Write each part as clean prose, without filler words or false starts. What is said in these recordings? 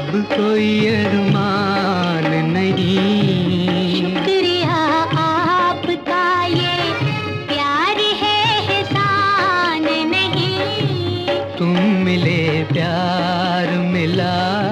अब कोई अरमान नहीं। शुक्रिया आपका ये प्यार है एहसान नहीं। तुम मिले प्यार मिला।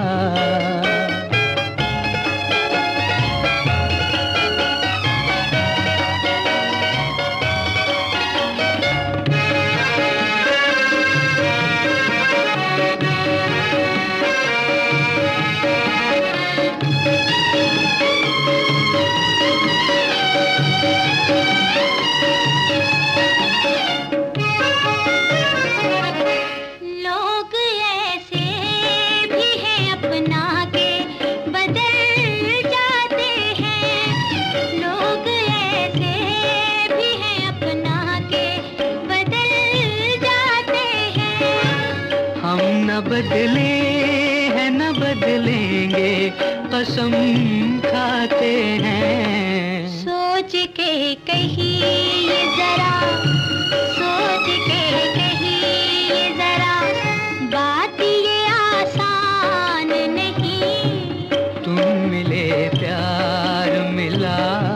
न बदले हैं न बदलेंगे, कसम खाते हैं। सोच के कहिए जरा, सोच के कहिए जरा, बात ये आसान नहीं। तुम मिले प्यार मिला।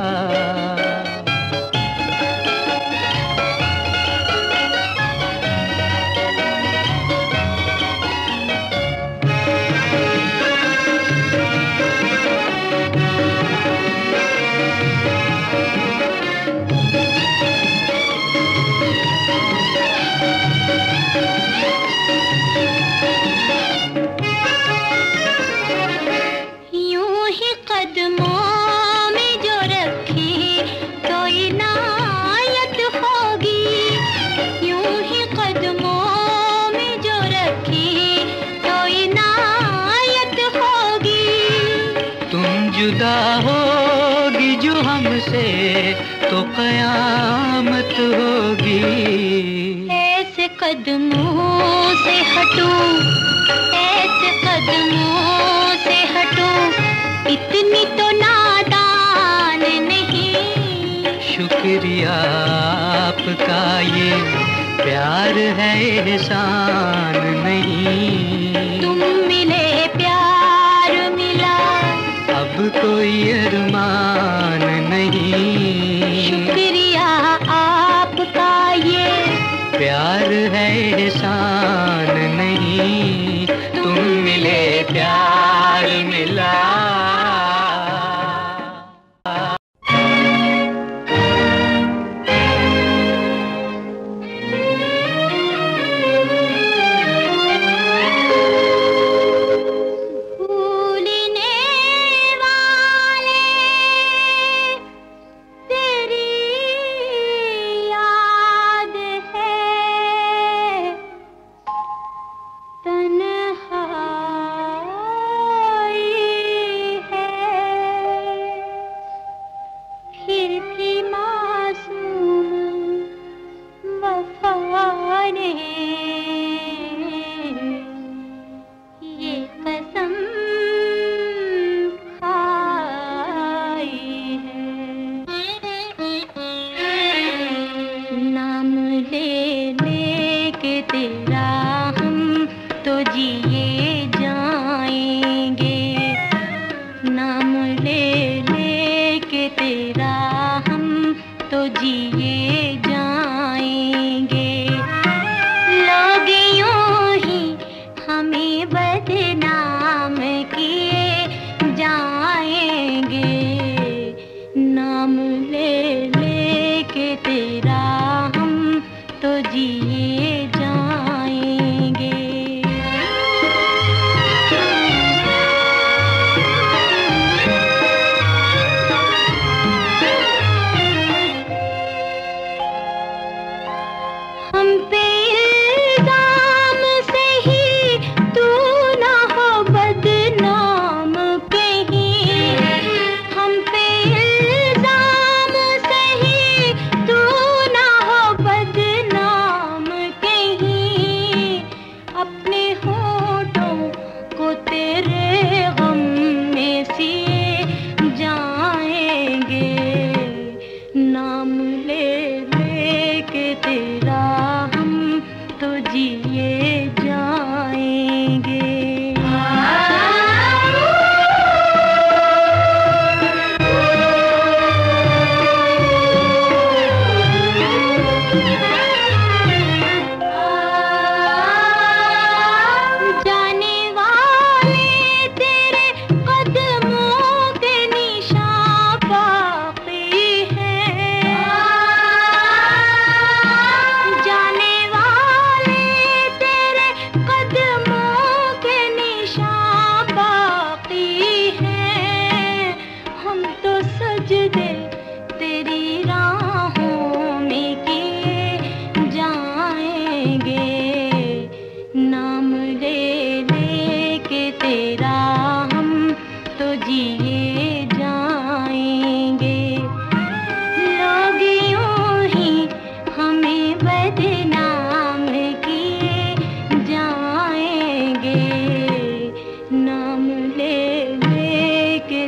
जुदा होगी जो हमसे तो कयामत होगी। ऐसे कदमों से हटूं, ऐसे कदमों से हटूं, इतनी तो नादान नहीं। शुक्रिया आपका ये प्यार है एहसान नहीं। तुम मिले प्यार मिला, अब कोई अरमान नहीं। शुक्रिया आपका ये प्यार है एहसान नहीं। तुम मिले प्यार मिला।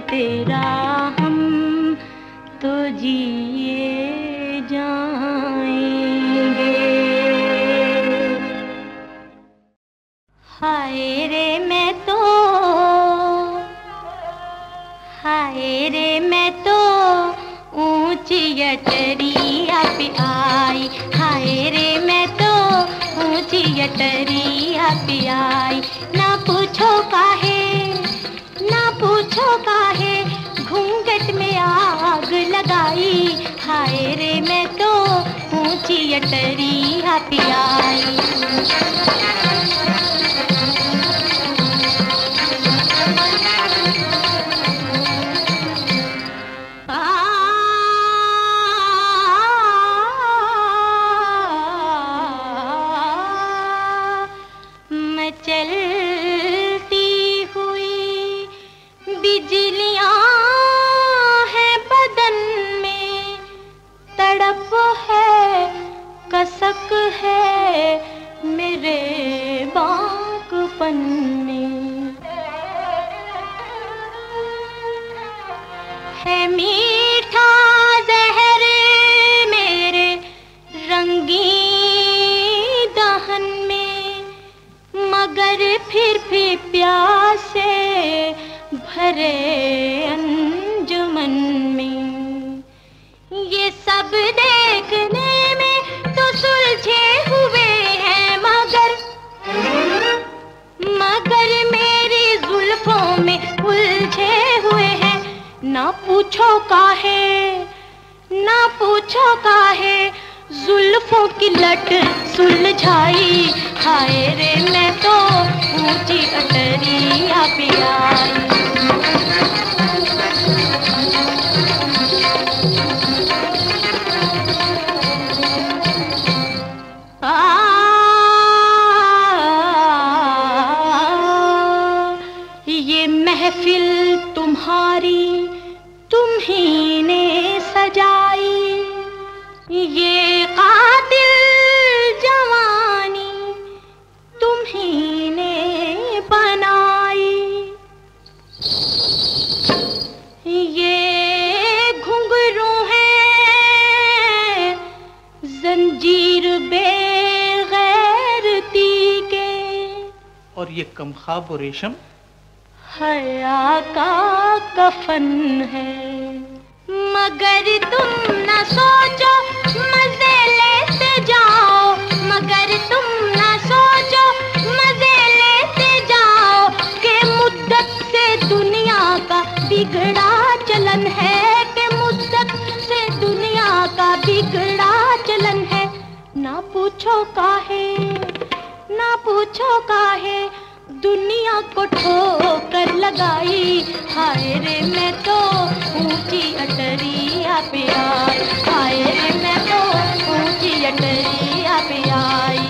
तेरा हम तो जिए जाएंगे। हाय रे मैं तो, हाय रे मैं तो ऊंची अटरिया पे आई। हाय रे मैं तो ऊंची अटरिया पे आई। ना पूछो काहे, ना पूछो काहे घूंघट में आग लगाई। हाय रे मैं तो ऊंची अटरिया पे आई। चलती हुई बिजलियां हैं बदन में, तड़प है कसक है मेरे बांकपन में। है मीठा जहर मेरे रंगीन दहन में, मगर फिर भी प्यासे भरे अंजुमन में। ये सब देखने में तो सुलझे हुए हैं, मगर मेरी जुल्फों में उलझे हुए हैं। ना पूछो काहे, ना पूछो काहे जुल्फों की लट सुलझाई। हाय रे मैं तो ऊंची अटरिया पे आई। ये महफिल तुम्हारी तुम ही ने सजाई, ये कातिल जवानी तुम ही ने बनाई। ये घुंघरू हैं जंजीर बेगैरती के, और ये कमख्वाब और रेशम हया का कफन है। मगर तुम न सोचो मजे लेते जाओ, मगर तुम न सोचो मजे लेते जाओ कि मुद्दत से दुनिया का बिगड़ा चलन है, कि मुद्दत से दुनिया का बिगड़ा चलन है। ना पूछो काहे, ना पूछो काहे दुनिया को ठोकर लगाई। हाय रे मैं तो ऊंची अटरिया पे आई। हाय रे मैं तो ऊंची अटरिया पे आई।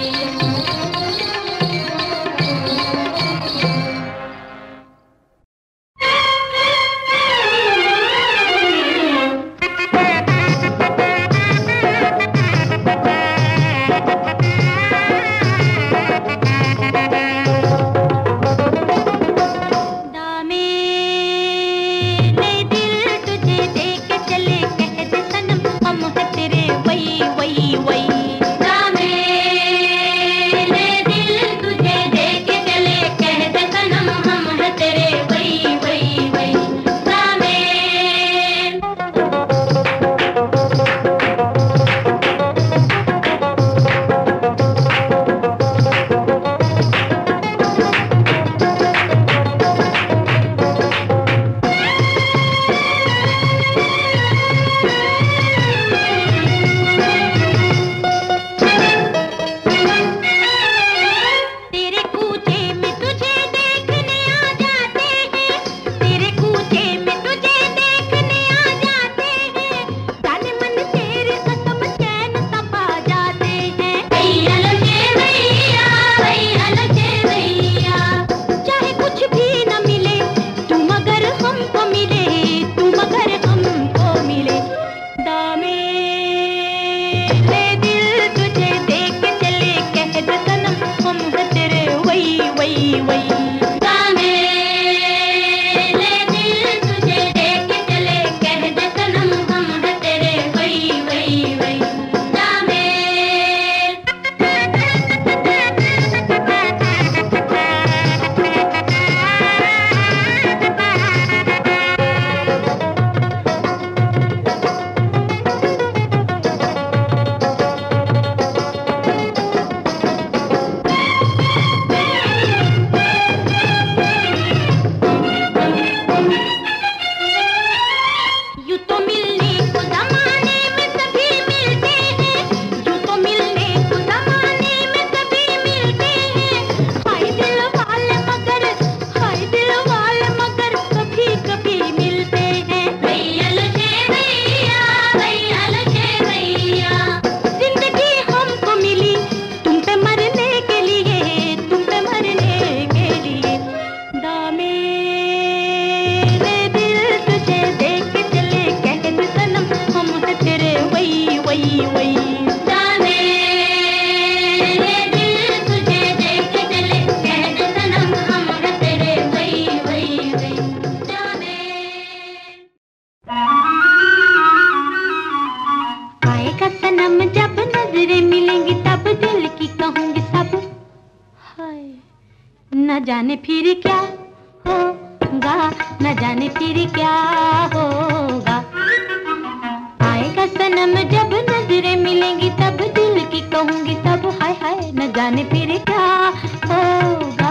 न जाने फिर क्या होगा, न जाने फिर क्या होगा। आएगा सनम जब नजरें मिलेंगी, तब दिल की कहूंगी सब हाय हाय, न जाने फिर क्या होगा।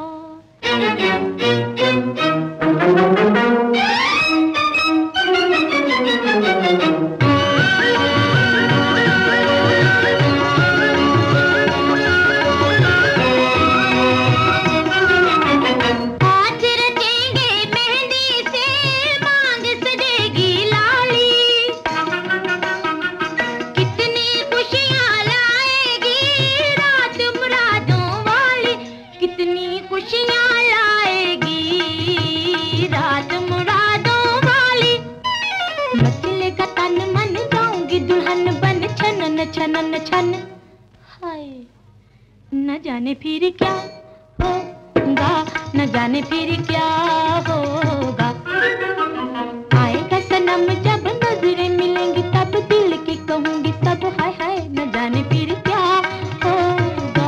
छनन छन हाय, न जाने फिर क्या होगा, न जाने फिर क्या होगा। आएगा सनम जब नजरें मिलेंगी, तब दिल की कहूंगी सब हाय हाय, न जाने फिर क्या होगा।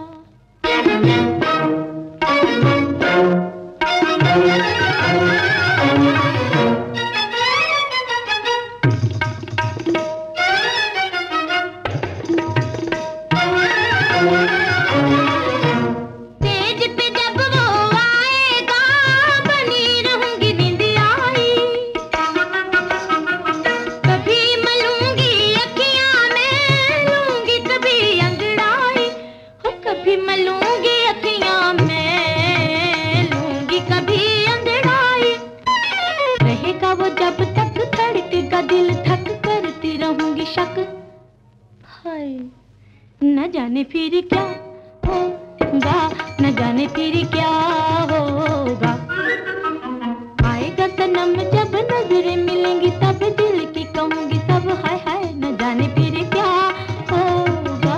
न जाने फिर क्या होगा, न जाने फिर क्या होगा। आएगा सनम जब नजरें मिलेंगी, तब दिल की कहूंगी सब हाय हाय, न जाने फिर क्या होगा।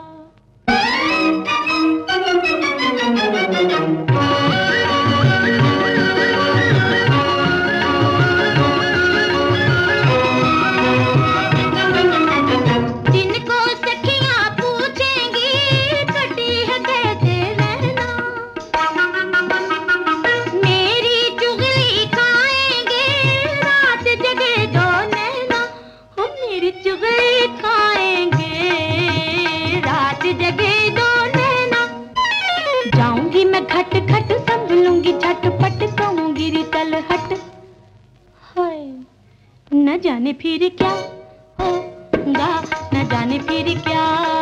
जाऊंगी मैं खट खट, संभलूंगी झटपट, कहूंगी रितल हट हाय, न जाने फिर क्या होगा, न जाने फिर क्या